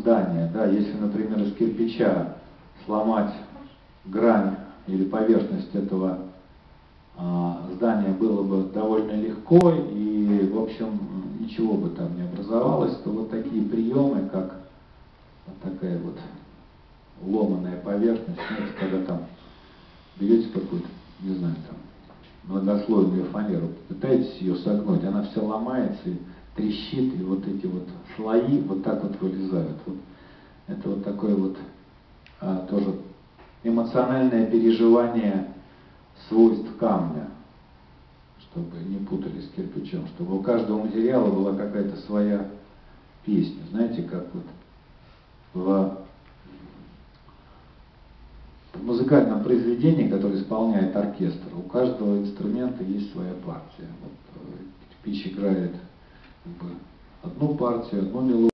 здания. Да, если, например, из кирпича сломать грань или поверхность этого здания было бы довольно легко, и, в общем, ничего бы там не образовалось, то вот такие приемы, как вот такая вот ломаная поверхность, знаете, когда там берете какую-то, не знаю, там, многослойную фанеру, пытаетесь ее согнуть, она вся ломается и трещит, и вот эти вот слои вот так вот вылезают. Вот. Это вот такое вот тоже эмоциональное переживание свойств камня, чтобы не путали с кирпичом, чтобы у каждого материала была какая-то своя песня. Знаете, как вот в музыкальном произведении, которое исполняет оркестр, у каждого инструмента есть своя партия. Вот, кирпич играет как бы одну партию, одну мелодию.